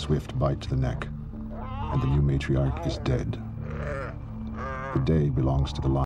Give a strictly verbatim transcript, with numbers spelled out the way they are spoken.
swift bite to the neck, and the new matriarch is dead. The day belongs to the lion.